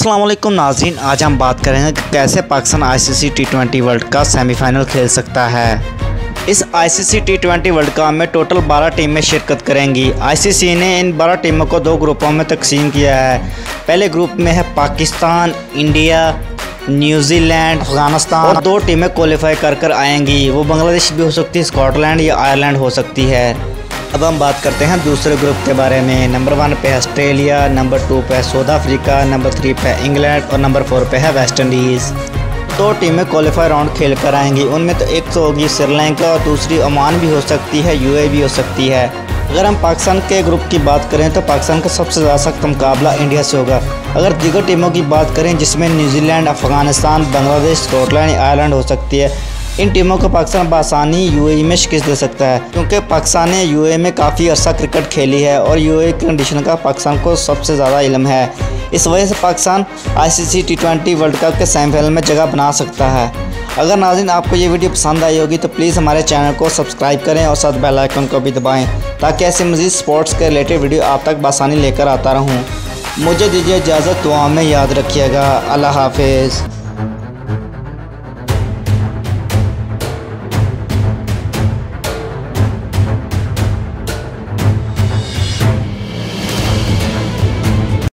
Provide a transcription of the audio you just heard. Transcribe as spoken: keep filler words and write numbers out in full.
अस्सलाम वालेकुम नाज़रीन, आज हम बात करेंगे कि कैसे Pakistan ICC T twenty world का सेमीफाइनल खेल सकता है। इस ICC T twenty world cup में टोटल बारह टीमें शिरकत करेंगी। आईसीसी ने इन बारह टीमों को दो ग्रुपों में तकसीम किया है। पहले ग्रुप में है पाकिस्तान, इंडिया, न्यूजीलैंड, अफगानिस्तान और दो टीमें क्वालिफाई कर कर आएंगी। वो बांग्लादेश भी हो सकती है, स्कॉटलैंड या आयरलैंड हो सकती है। अब हम बात करते हैं दूसरे ग्रुप के बारे में। नंबर वन पे है ऑस्ट्रेलिया, नंबर टू पे है साउथ अफ्रीका, नंबर थ्री पे है इंग्लैंड और नंबर फोर पे है वेस्ट इंडीज़। दो टीमें क्वालिफाई राउंड खेल कर आएंगी। उनमें तो एक तो होगी श्रीलंका और दूसरी ओमान भी हो सकती है, यूएई भी हो सकती है। अगर हम पाकिस्तान के ग्रुप की बात करें तो पाकिस्तान का सबसे ज़्यादा सख्त मुकाबला इंडिया से होगा। अगर दीगर टीमों की बात करें जिसमें New Zealand, Afghanistan, Bangladesh, Scotland, Ireland हो सकती है, इन टीमों को पाकिस्तान बआसानी यूएई में शिकस्त दे सकता है, क्योंकि पाकिस्तान ने यूएई में काफ़ी अर्सा क्रिकेट खेली है और यूएई की कंडीशन का पाकिस्तान को सबसे ज़्यादा इल्म है। इस वजह से Pakistan ICC T twenty world cup के सेमीफाइनल में जगह बना सकता है। अगर नाज़रीन आपको ये वीडियो पसंद आई होगी तो प्लीज़ हमारे चैनल को सब्सक्राइब करें और साथ बेल आइकन को भी दबाएँ, ताकि ऐसे मज़ीद स्पोर्ट्स के रिलेटेड वीडियो आप तक बआसानी लेकर आता रहूँ। मुझे दीजिए इजाज़त, दुआ में याद रखिएगा। अल्लाह हाफिज़।